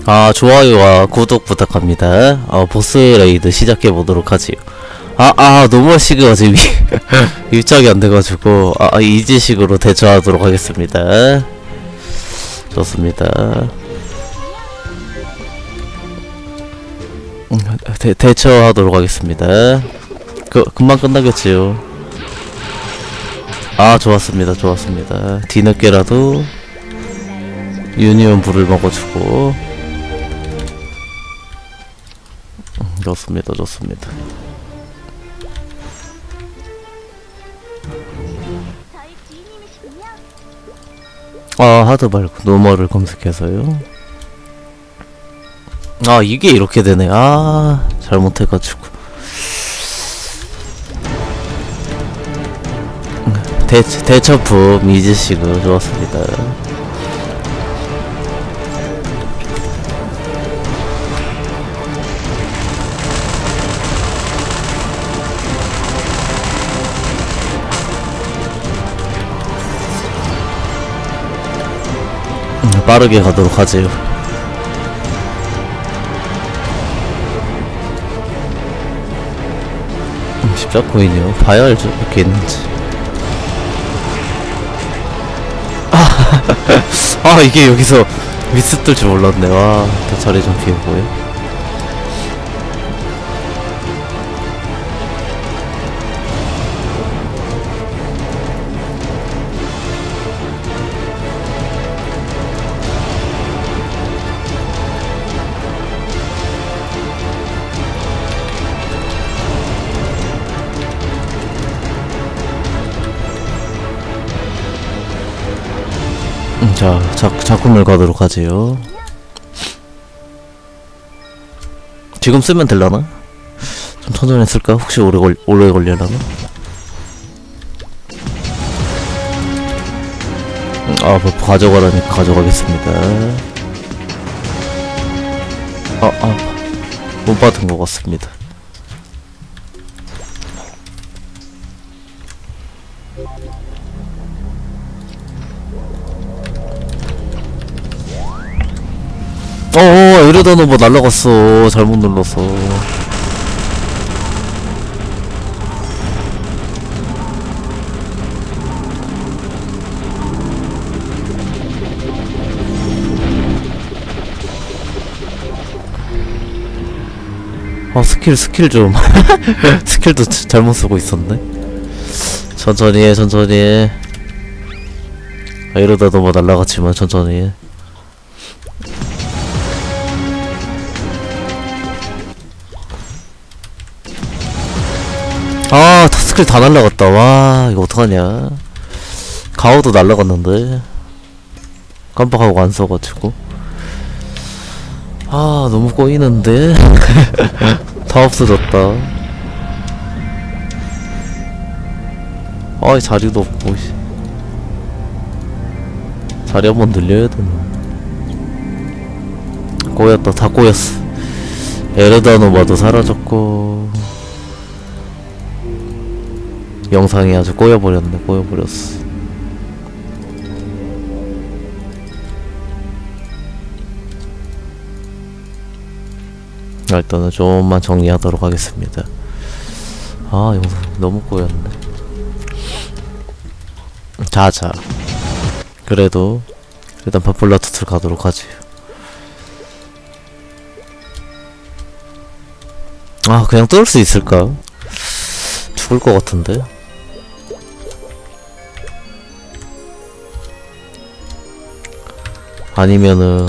아, 좋아요와 구독 부탁합니다. 보스 레이드 시작해보도록 하지요. 노멀 시그가 지금 입장이 안 돼가지고, 이지식으로 대처하도록 하겠습니다. 좋습니다. 대처하도록 하겠습니다. 금방 끝나겠지요. 좋았습니다. 좋았습니다. 뒤늦게라도 유니온 불을 먹어주고. 좋습니다. 좋습니다. 하드 말고 노멀을 검색해서요. 이게 이렇게 되네. 잘못해가지고. 대처품 이지시그 좋았습니다. 빠르게 가도록 하지요. 십자코인이요. 봐야 알죠. 이렇게 있는지. 이게 여기서 미스 뜰 줄 몰랐네. 또 자리 좀 비우고요. 자, 작품을 가도록 하지요. 지금 쓰면 될라나? 좀 천천히 쓸까? 혹시 오래 걸려나? 버프 가져가라니까 가져가겠습니다. 못 받은 것 같습니다. 이러다는 뭐 날라갔어. 잘못 눌렀어. 스킬 좀. 스킬도 잘못 쓰고 있었네. 천천히 해, 천천히 해. 이러다도 뭐 날라갔지만 천천히 해. 스킬 다 날라갔다. 이거 어떡하냐. 가오도 날라갔는데 깜빡하고 안 써가지고. 너무 꼬이는데. 다 없어졌다. 자리도 없고. 자리 한번 늘려야 되나. 꼬였다. 다 꼬였어. 에르다노마도 사라졌고. 영상이 아주 꼬여버렸네. 꼬여버렸어. 일단은 좀만 정리하도록 하겠습니다. 영상 너무 꼬였네. 자자. 그래도 일단 파플라투트를 가도록 하지. 그냥 뚫을 수 있을까? 죽을 것 같은데. 아니면은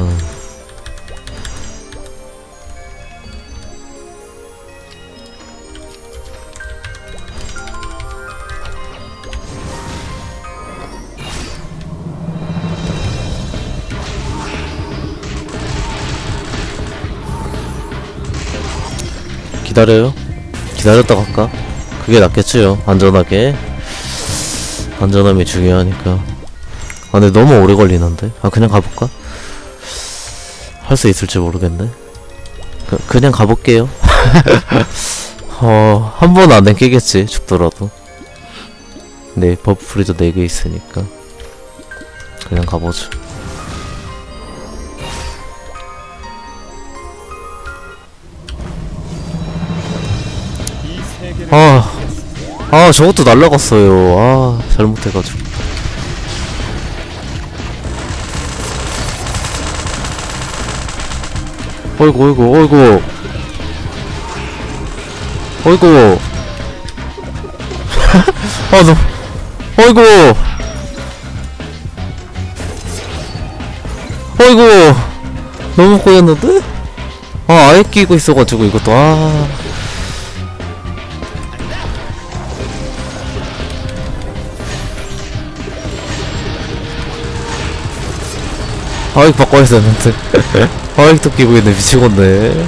기다려요? 기다렸다 갈까? 그게 낫겠지요. 안전하게. 안전함이 중요하니까. 근데 너무 오래 걸리는데? 그냥 가볼까? 할 수 있을지 모르겠네. 그냥 가볼게요. 한 번 안에 깨겠지, 죽더라도. 네, 버프 프리저 4개 있으니까. 그냥 가보죠. 저것도 날라갔어요. 잘못해가지고. 어이구. 어이구. 너무 꼬였는데? 아예 끼고 있어가지고 이것도 이거 바꿔야 되는데. 이거 또 끼고 있네. 미치겠네.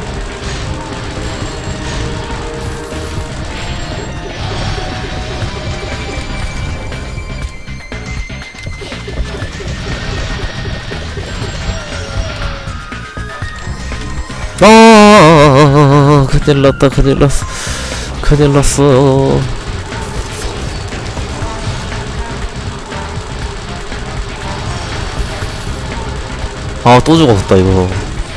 큰일 났어. 또 죽었다, 이거.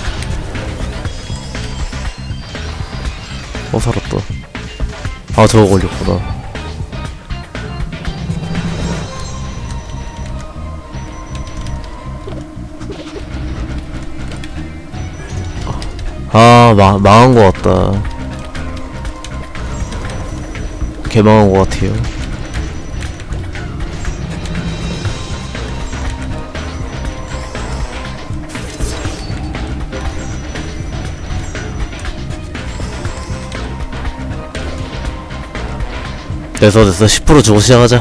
살았다. 저거 걸렸구나. 망한 것 같다. 개망한 것 같아요. 됐어. 10% 주고 시작하자.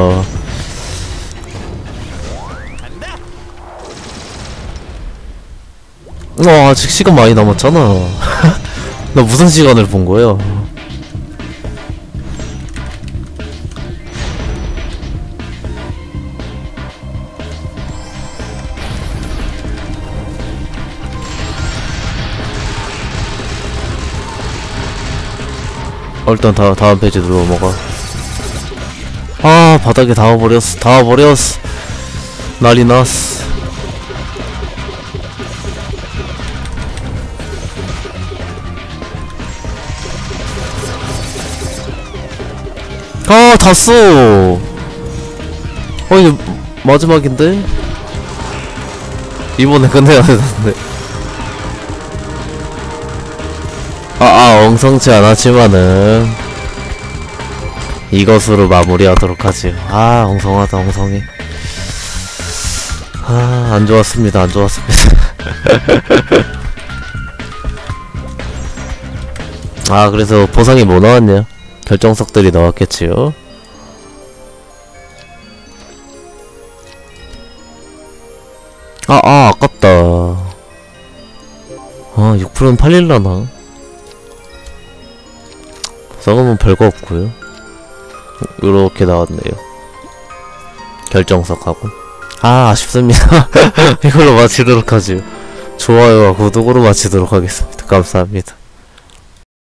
아직 시간 많이 남았잖아. 나 무슨 시간을 본 거야? 일단 다음 페이지로 넘어가. 바닥에 닿아버렸어. 난리 났어. 닿았어. 이제 마지막인데? 이번에 끝내야 되는데. 엉성치 않았지만은 이것으로 마무리하도록 하지. 엉성하다. 안 좋았습니다. 그래서 보상이 뭐 나왔냐? 결정석들이 나왔겠지요. 아깝다. 6%는 팔릴라나? 보상은 별거 없고요. 요렇게 나왔네요. 결정석하고. 아쉽습니다. 이걸로 마치도록 하지요. 좋아요와 구독으로 마치도록 하겠습니다. 감사합니다.